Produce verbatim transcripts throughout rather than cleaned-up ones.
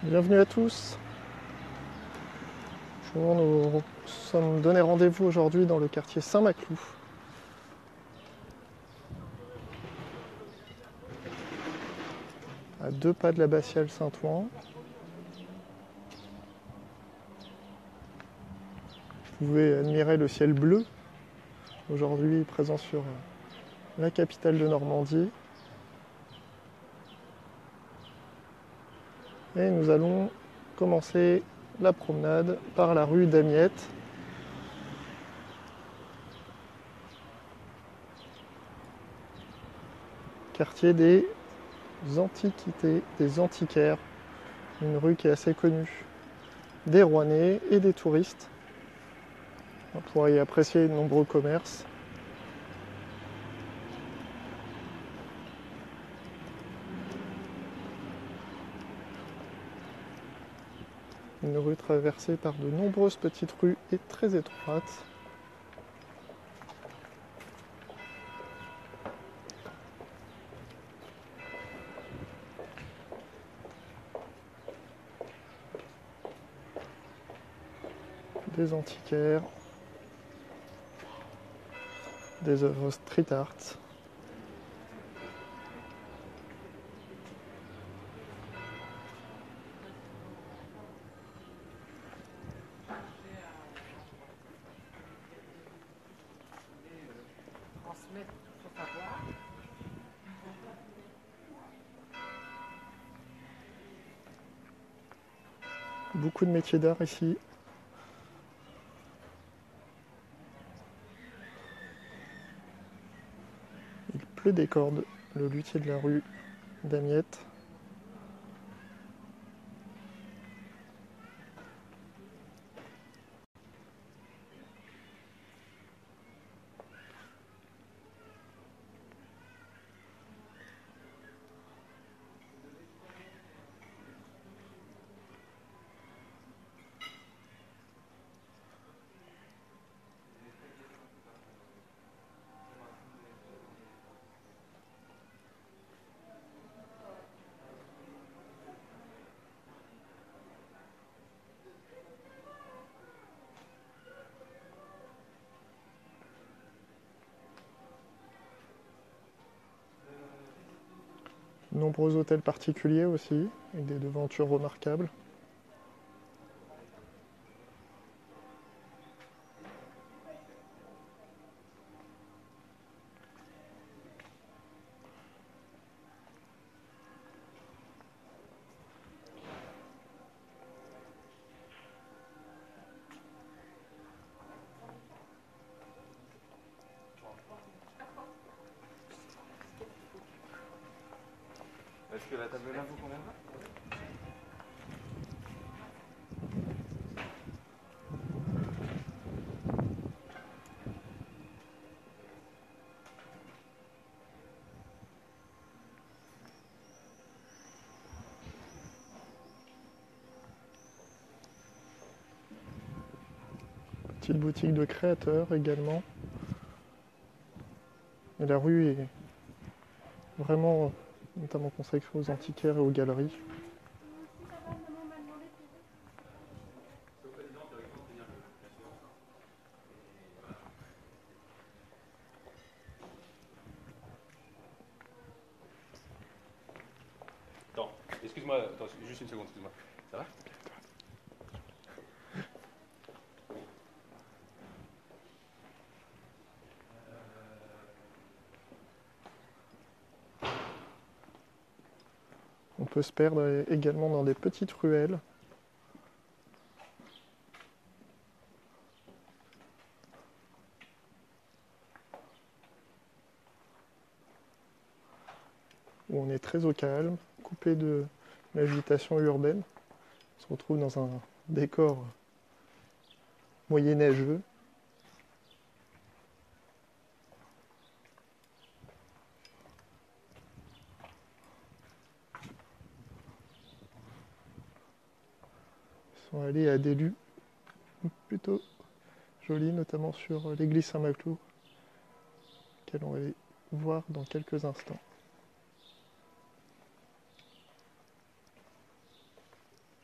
Bienvenue à tous. Nous nous sommes donné rendez-vous aujourd'hui dans le quartier Saint-Maclou. À deux pas de l'abbatiale Saint-Ouen. Vous pouvez admirer le ciel bleu, aujourd'hui présent sur la capitale de Normandie. Et nous allons commencer la promenade par la rue d'Amiette. Quartier des Antiquités, des Antiquaires. Une rue qui est assez connue des Rouennais et des touristes. On pourra y apprécier de nombreux commerces. Une rue traversée par de nombreuses petites rues et très étroites. Des antiquaires, des œuvres street art. Beaucoup de métiers d'art ici. Il pleut des cordes, le luthier de la rue d'Amiette. De nombreux hôtels particuliers aussi, avec des devantures remarquables. Est-ce que la table là vous convient pas? Petite boutique de créateurs également. Et la rue est vraiment notamment consacrée aux antiquaires et aux galeries. Attends, excuse-moi, attends, juste une seconde, excuse-moi. Ça va? On peut se perdre également dans des petites ruelles. Où on est très au calme, coupé de l'agitation urbaine. On se retrouve dans un décor moyenâgeux. Ils sont allés à des lieux plutôt jolis, notamment sur l'église Saint-Maclou, qu'elle on va aller voir dans quelques instants.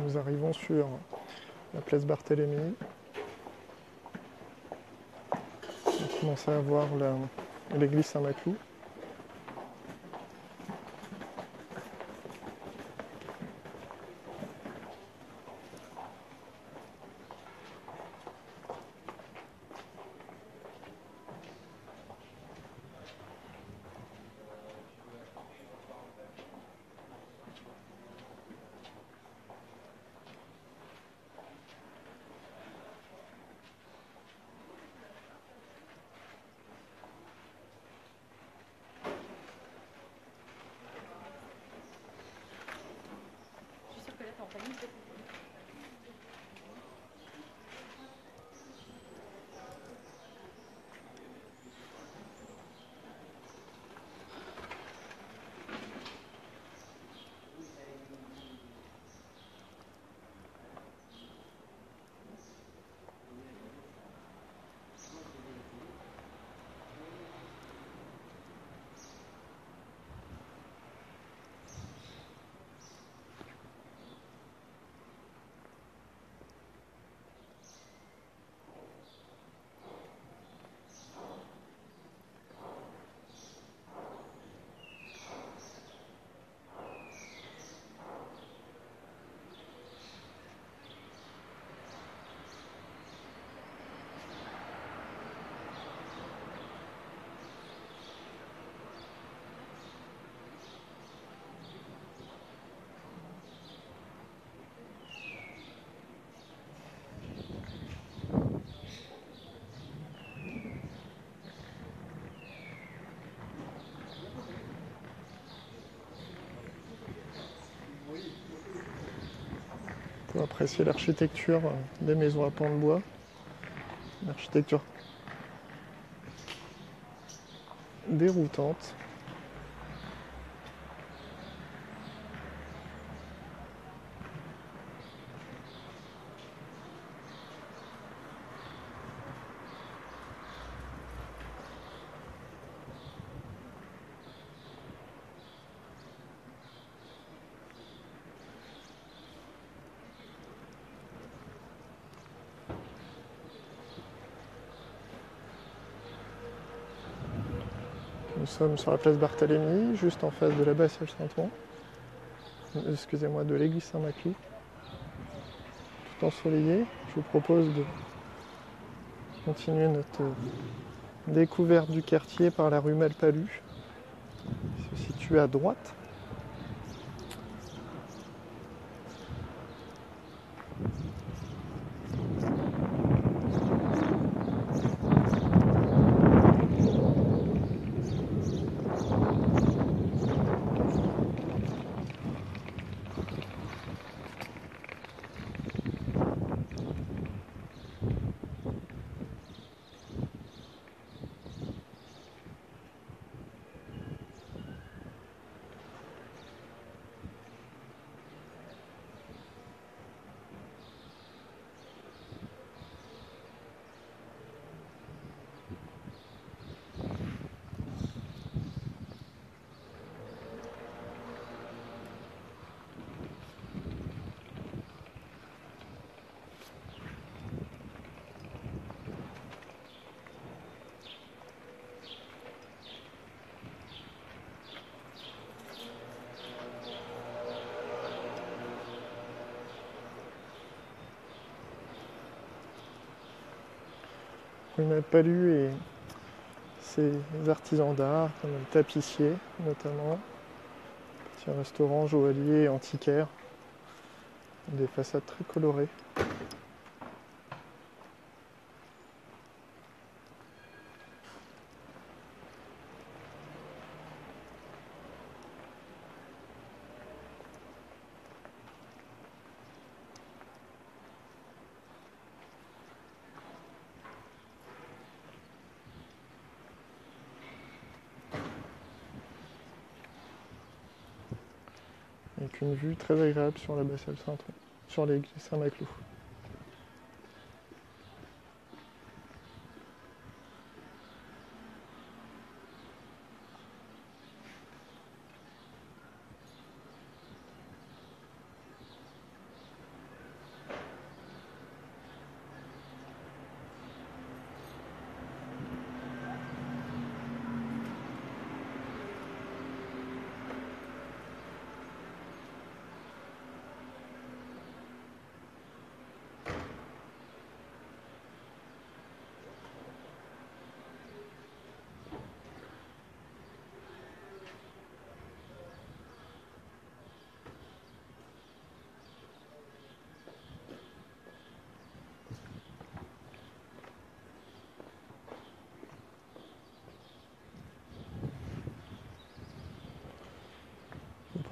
Nous arrivons sur la place Barthélemy. On commence à voir l'église Saint-Maclou. On peut apprécier l'architecture des maisons à pans de bois, l'architecture déroutante. Nous sommes sur la place Barthélemy, juste en face de l'abbatiale Saint-Ouen, excusez-moi, de l'église Saint-Maclou, tout ensoleillé. Je vous propose de continuer notre découverte du quartier par la rue Malpalu, qui se situe à droite. Rue Malpalu et ses artisans d'art, comme le tapissier notamment, petit restaurant joaillier antiquaire, des façades très colorées. Avec une vue très agréable sur l'abbatiale Saint-Ouen, sur l'église Saint-Maclou.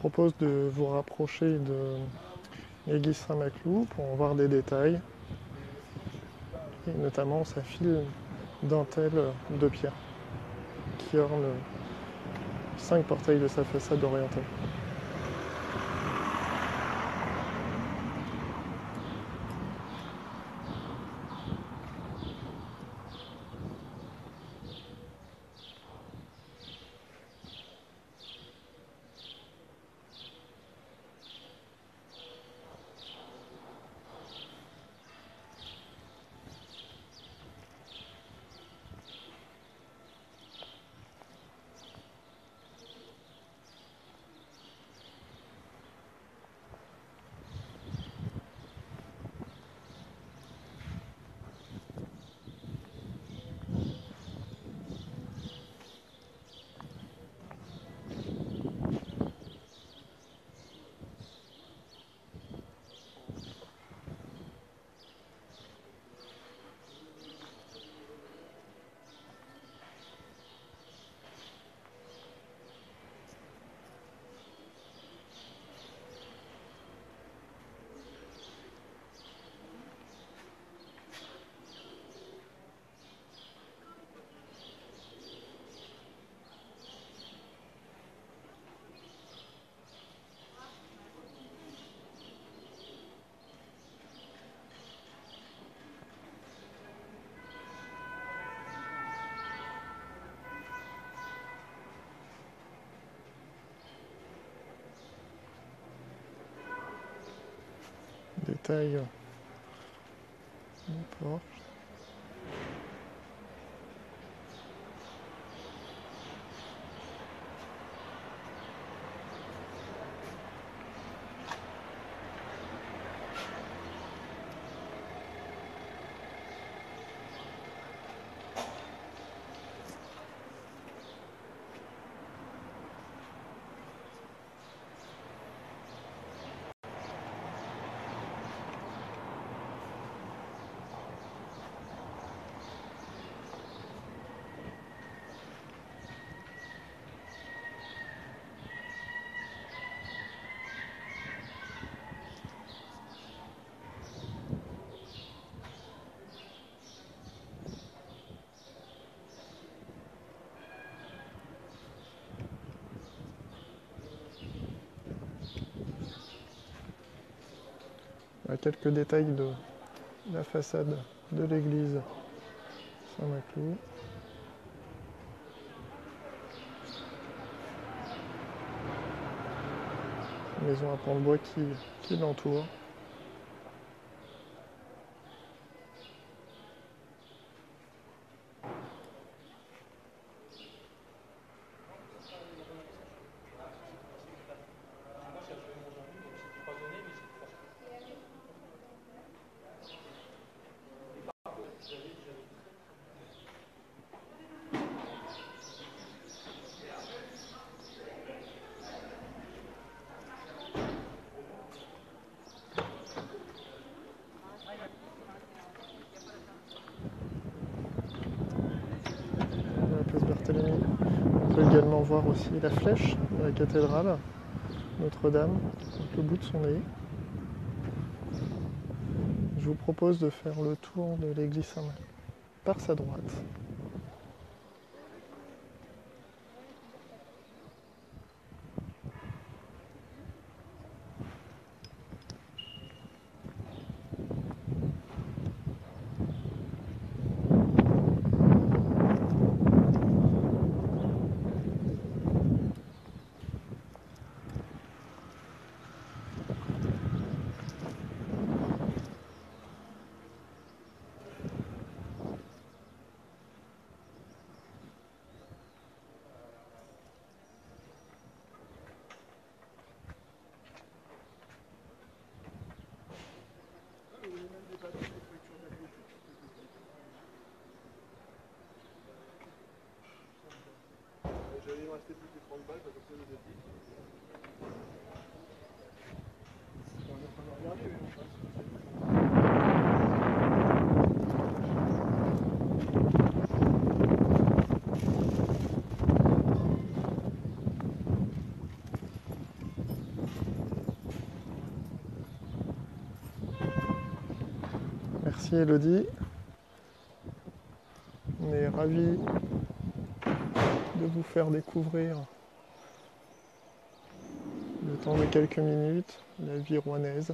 propose de vous rapprocher de l'église Saint-Maclou pour en voir des détails, et notamment sa file dentelle de pierre qui orne cinq portails de sa façade orientale. Détail du porche. Quelques détails de la façade de l'église Saint-Maclou. Maison à pans de bois qui, qui l'entoure. On peut également voir aussi la flèche de la cathédrale Notre-Dame, avec le bout de son nez. Je vous propose de faire le tour de l'église Saint-Maclou par sa droite. J'allais me rester plus que trente balles, parce que c'est le défi. On est en train de regarder, mais on passe. Merci Elodie. On est ravis de vous faire découvrir, le temps de quelques minutes, la vie rouennaise.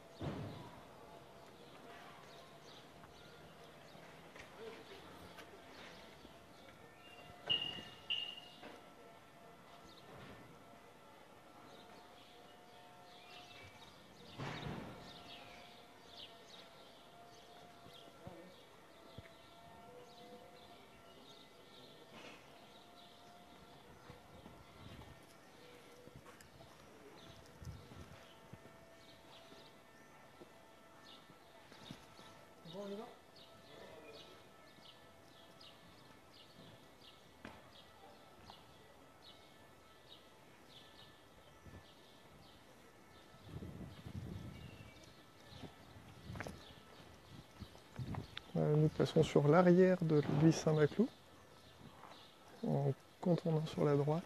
Euh, nous passons sur l'arrière de l'église Saint-Maclou, en contournant sur la droite.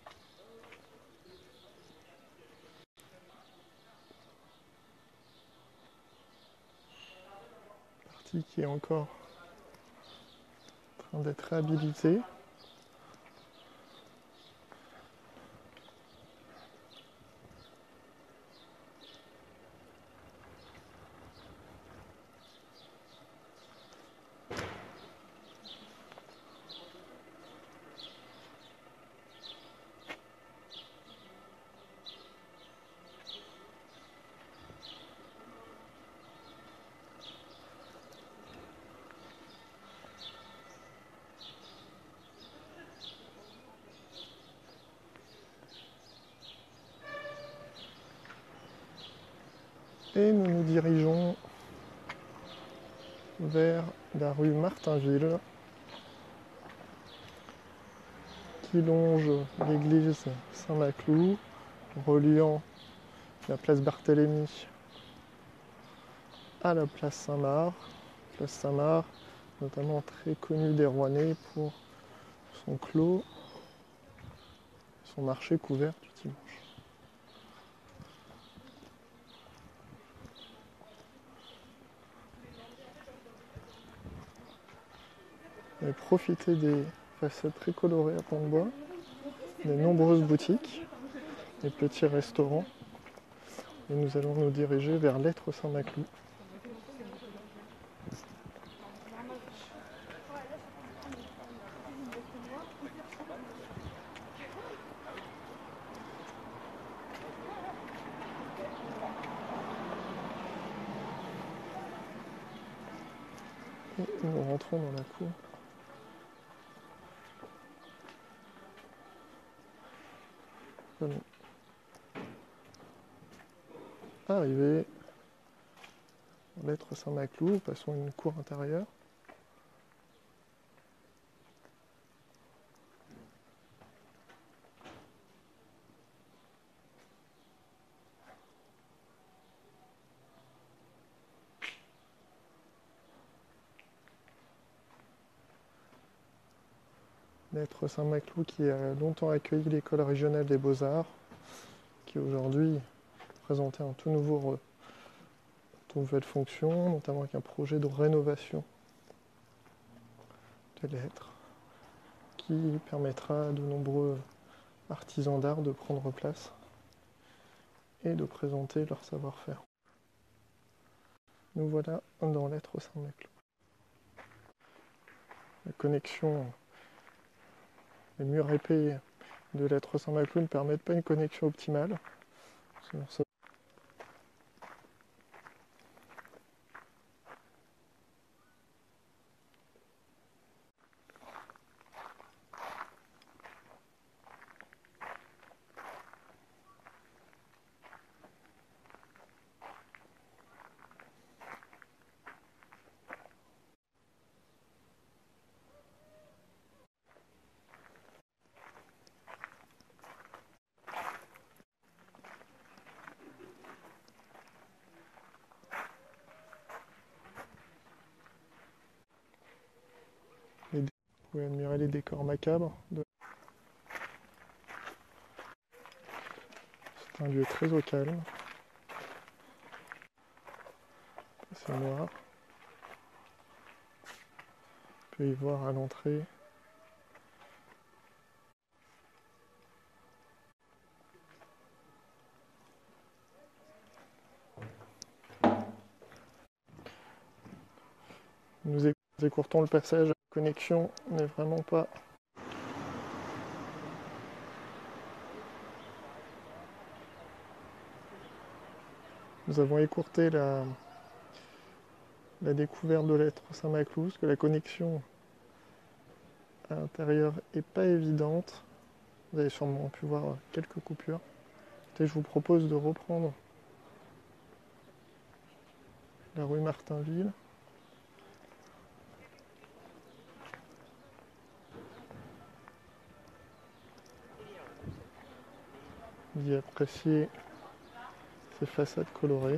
Partie qui est encore en train d'être réhabilitée. Et nous nous dirigeons vers la rue Martinville, qui longe l'église Saint-Maclou, reliant la place Barthélemy à la place Saint-Marc. Place Saint-Marc, notamment très connue des Rouennais pour son clos, son marché couvert du dimanche. Et profitez des façades très colorées à Pont-de-Bois, des nombreuses boutiques, des petits restaurants. Et nous allons nous diriger vers l'Être Saint-Maclou. Et nous rentrons dans la cour. Allons. Arrivé à l'Être Saint-Maclou, passons une cour intérieure. L'Être Saint-Maclou qui a longtemps accueilli l'école régionale des beaux-arts, qui aujourd'hui présentait un tout nouveau, toute nouvelle fonction, notamment avec un projet de rénovation de l'Être, qui permettra à de nombreux artisans d'art de prendre place et de présenter leur savoir-faire. Nous voilà dans l'Être Saint-Maclou. La connexion, les murs épais de l'Être Saint-Maclou ne permettent pas une connexion optimale. Vous pouvez admirer les décors macabres. De... C'est un lieu très au calme. C'est noir. On peut y voir à l'entrée. Nous écourtons le passage, la connexion n'est vraiment pas... Nous avons écourté la, la découverte de l'être Saint-Maclou, parce que la connexion à l'intérieur n'est pas évidente. Vous avez sûrement pu voir quelques coupures. Et je vous propose de reprendre la rue Martinville. D'y apprécier ces façades colorées.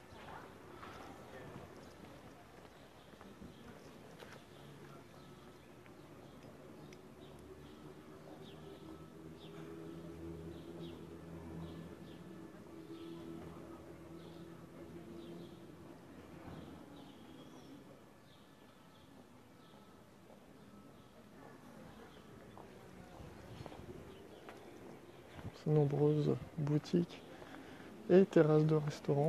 Ces nombreuses boutiques et terrasses de restaurants.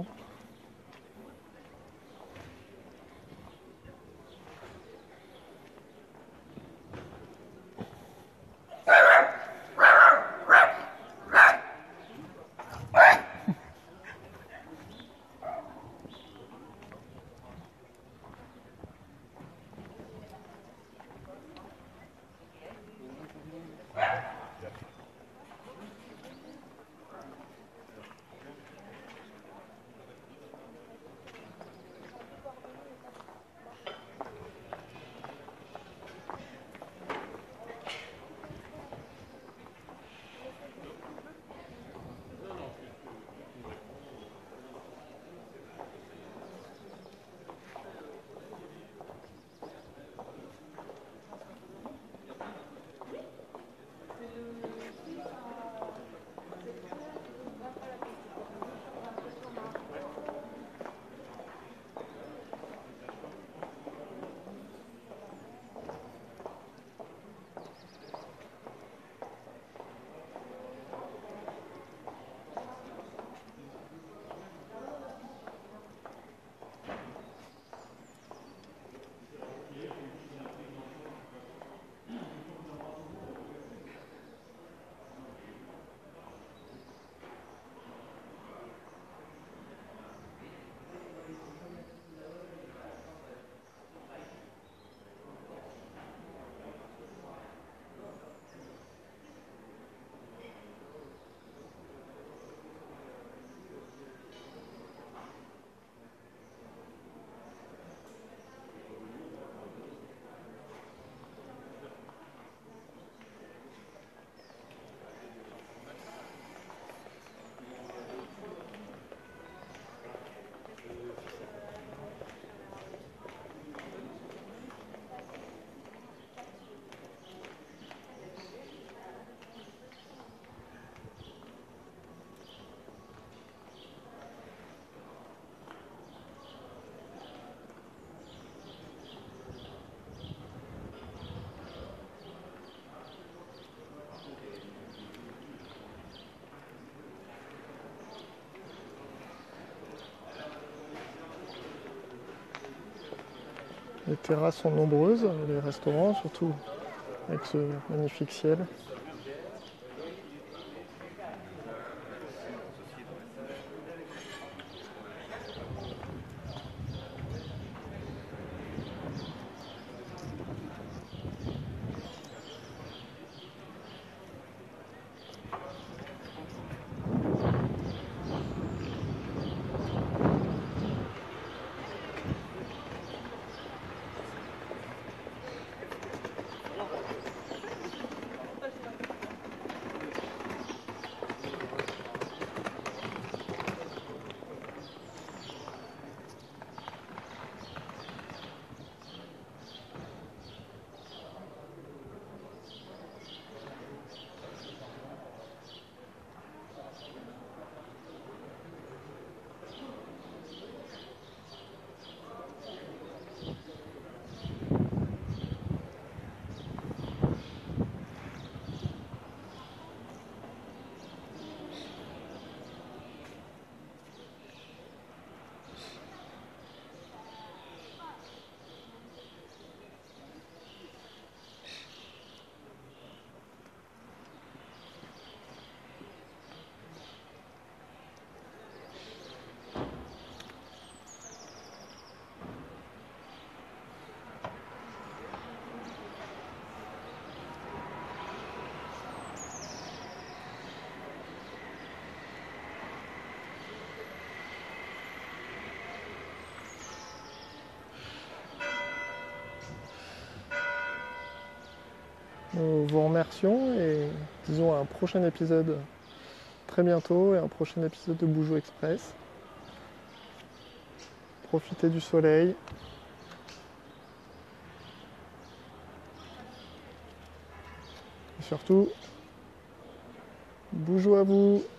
Les terrasses sont nombreuses, les restaurants surtout, avec ce magnifique ciel. Nous vous remercions et disons à un prochain épisode très bientôt et un prochain épisode de Boujou Express. Profitez du soleil. Et surtout, Boujou à vous!